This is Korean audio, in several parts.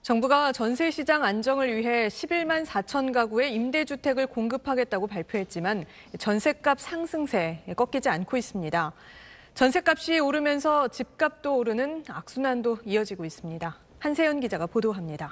정부가 전세 시장 안정을 위해 11만 4천 가구의 임대주택을 공급하겠다고 발표했지만 전셋값 상승세 꺾이지 않고 있습니다. 전셋값이 오르면서 집값도 오르는 악순환도 이어지고 있습니다. 한세연 기자가 보도합니다.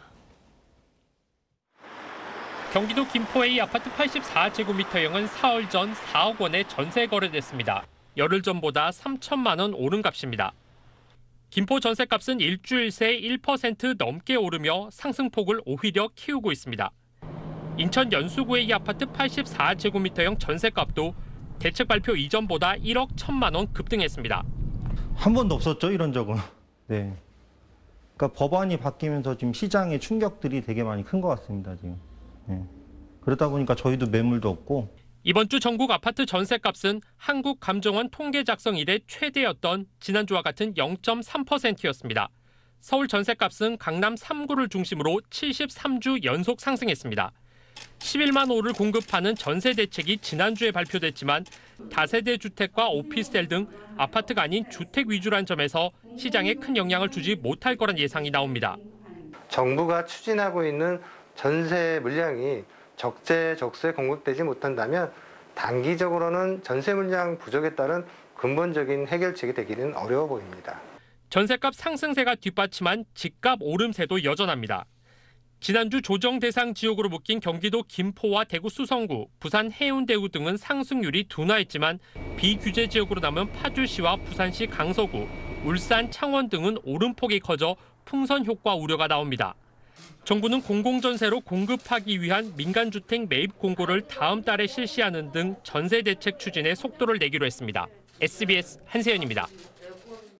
경기도 김포의 아파트 84제곱미터형은 사흘 전 4억 원에 전세 거래됐습니다. 열흘 전보다 3천만 원 오른 값입니다. 김포 전셋값은 일주일 새 1% 넘게 오르며 상승폭을 오히려 키우고 있습니다. 인천 연수구의 이 아파트 84제곱미터형 전셋값도 대책 발표 이전보다 1억 1천만 원 급등했습니다. 한 번도 없었죠, 이런 적은. 네. 그러니까 법안이 바뀌면서 지금 시장의 충격들이 되게 많이 큰 것 같습니다, 지금. 네. 그러다 보니까 저희도 매물도 없고. 이번 주 전국 아파트 전셋값은 한국감정원 통계 작성 이래 최대였던 지난주와 같은 0.3%였습니다. 서울 전셋값은 강남 3구를 중심으로 73주 연속 상승했습니다. 11만 호를 공급하는 전세 대책이 지난주에 발표됐지만 다세대 주택과 오피스텔 등 아파트가 아닌 주택 위주란 점에서 시장에 큰 영향을 주지 못할 거란 예상이 나옵니다. 정부가 추진하고 있는 전세 물량이 적재적소에 공급되지 못한다면 단기적으로는 전세 물량 부족에 따른 근본적인 해결책이 되기는 어려워 보입니다. 전셋값 상승세가 뒷받침한 집값 오름세도 여전합니다. 지난주 조정 대상 지역으로 묶인 경기도 김포와 대구 수성구, 부산 해운대구 등은 상승률이 둔화했지만 비규제 지역으로 남은 파주시와 부산시 강서구, 울산, 창원 등은 오름폭이 커져 풍선 효과 우려가 나옵니다. 정부는 공공전세로 공급하기 위한 민간주택 매입 공고를 다음 달에 실시하는 등 전세 대책 추진에 속도를 내기로 했습니다. SBS 한세연입니다.